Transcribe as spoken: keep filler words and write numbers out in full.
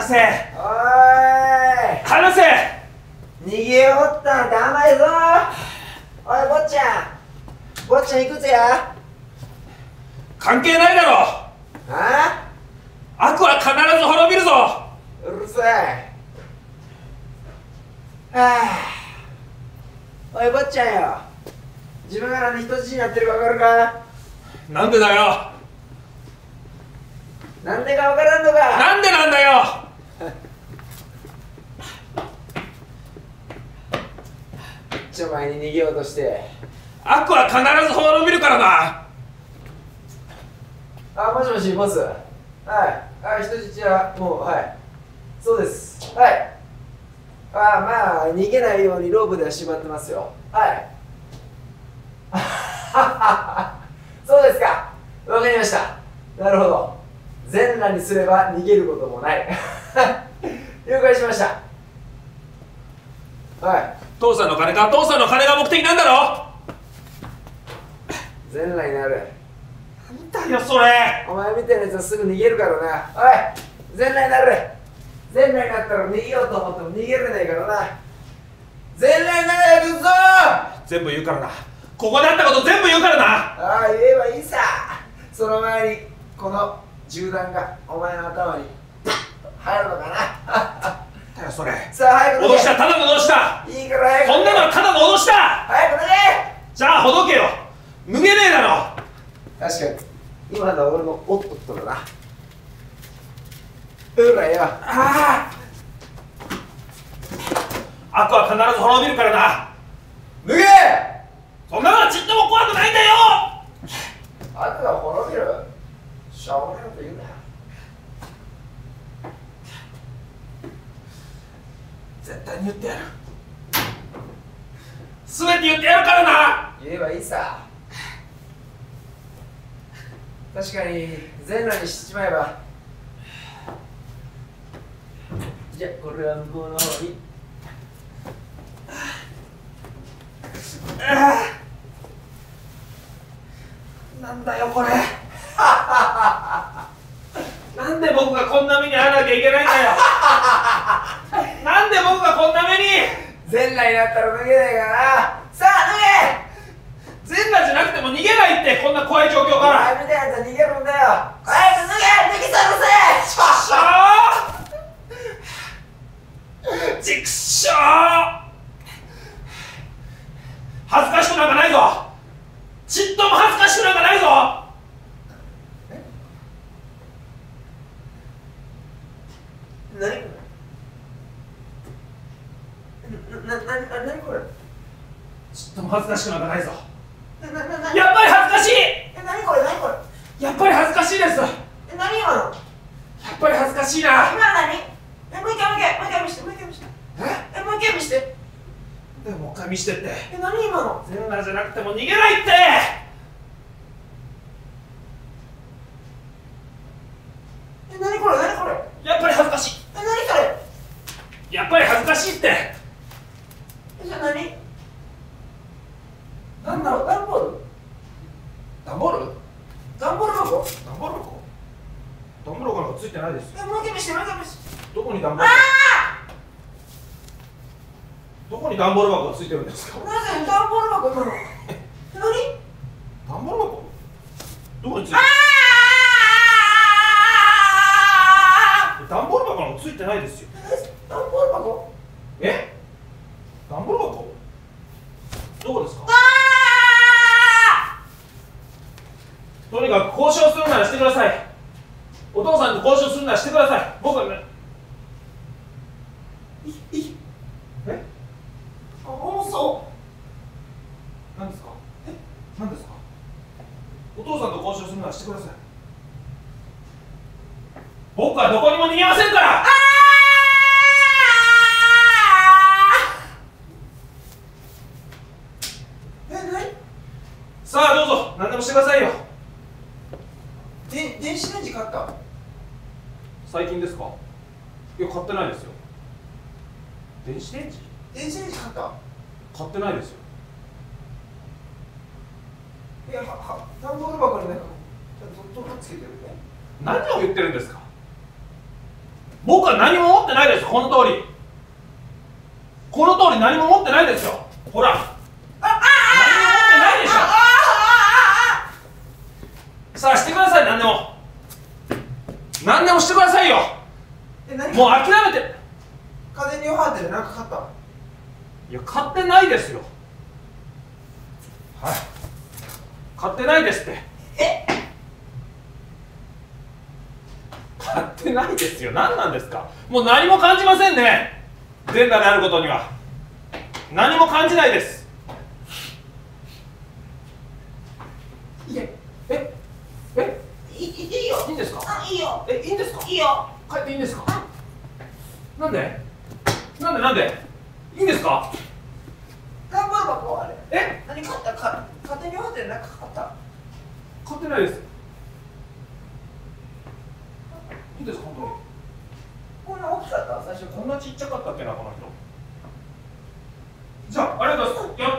せ。 おーい離せ。 逃げよったんって甘いぞ。おい坊ちゃん、坊ちゃんいくつや。 関係ないだろ。 あ悪は必ず滅びるぞ。 うるさい。はあ、おい坊ちゃんよ、自分がなんで人質になってるか分かるか。 なんでだよ。 なんでか分からんのか。 なんでなんだよ。 ちょ前に逃げようとして。 悪は必ず滅びるからな。 あ、もしもしボス。はい、はい、人質はもう、はい、そうです。はい。あ、まあ逃げないようにロープでは縛ってますよ。はい。そうですか、わかりました。なるほど、全裸にすれば逃げることもない了解しました。はい。 父さんの金か。父さんの金が目的なんだろ。 全裸になる。 なんだよそれ。 お前みたいなやつはすぐ逃げるからな。おい、全裸になる。全裸になったら逃げようと思っても逃げれないからな。全裸になれるぞ。 全部言うからな。ここであったこと全部言うからな。 ああ、言えばいいさ。その前にこの銃弾がお前の頭に入るのかな。 だよそれ。 さあ早く脱げ。 脅した。ただの脅した。 いいから早く脱げ。 こんなのはただの脅した。 早く脱げ。 じゃあほどけよ。脱げねえだろ。 確かに今のは俺のおっとっとだな。うらよ。 ああ、悪は必ず滅びるからな。 脱げ。 そんなのはちっとも怖くないんだよ。 悪が滅びる。しょうもないこと言うなよ。 絶対に言ってやる。全て言ってやるからな。 言えばいいさ。確かに全裸にしちまえば。じゃあこれは向こうの方に。 なんだよこれ。なんで僕がこんな目に遭わなきゃいけないんだよ。なんで僕がこんな目に。 全裸になったら脱げないからな。さあ脱げ。 全裸じゃなくても逃げないって、こんな怖い状況かおら。 前みたいなやつは逃げるんだよ。早く脱げ。脱ぎ去るぜ。 ちくしょー。恥ずかしくなんかないぞ。ちっとも恥ずかしくなんかないぞ。 何これ。な、な、な、なにこれ。 ちっとも恥ずかしくなんかないぞ。 な、な、な、な、 やっぱり恥ずかしい。 え、なにこれ、なにこれ。 やっぱり恥ずかしいです。やえ、なに今の。 っぱり恥ずかしいな。 今の何。え、もう一回、もう一回、もう一回見して、もう一回見して。え、もう一回見して。 でももう一回見してって。 え、何今の。 全裸じゃなくても逃げないって。 え、なにこれ、なにこれ。 やっぱり恥ずかしい。 え、なにそれ。 やっぱり恥ずかしいって。 え、じゃあ何。なんだろう、ダンボール。 ダンボール。 ダンボール箱。 ダンボール箱。ダンボール箱なんかついてないですよ。 え、もう一回見して、もう一回見して。 どこにダンボール。 あどこにダンボール箱がついてるんですか。 あ。なぜダンボール箱今の。え、何。 ダンボール箱。どこについてる。ダンボール箱なんかついてないですよ。 ダンボール箱。 え。ダンボール箱。どこですか。とにかく交渉するならしてください。お父さんと交渉するならしてください。僕はね。いいえ。 あ、重そ何ですか。え、何ですか。お父さんと交渉するならしてください。僕はどこにも逃げませんから。 う。え、何。 さあどうぞ何でもしてくださいよ。 で、電子レンジ買った。 最近ですか。いや買ってないですよ。電子レンジ。 電子レンジ買った。 買ってないですよ。 いや、は、は、ダンボール箱になんかちゃんとドットがつけてるね。 何を言ってるんですか。 僕は何も持ってないです。この通りこの通り何も持ってないですよ。ほら、何も持ってないでしょ。さあしてください。何でも何でもしてくださいよ。 え、何もう諦めて。 家電量販店で何か買った？ いや、買ってないですよ。はい、買ってないですって。 え、 買ってないですよ。何なんですか。もう何も感じませんね。全裸であることには何も感じないです。 いえ、 ええいいいいよ。 いいんですか。 あ、いいよ。 え、いいんですか。 いいよ。 帰っていいんですか。なんでなんでなんでいいんですか。 段ボール箱あれ。 え、 何買ったか？家電量販店で何か買った？ 買ってないです。いいんですか本当に。 こんな大きかった？最初こんなちっちゃかったっけなこの人。じゃあありがとうございます。やっ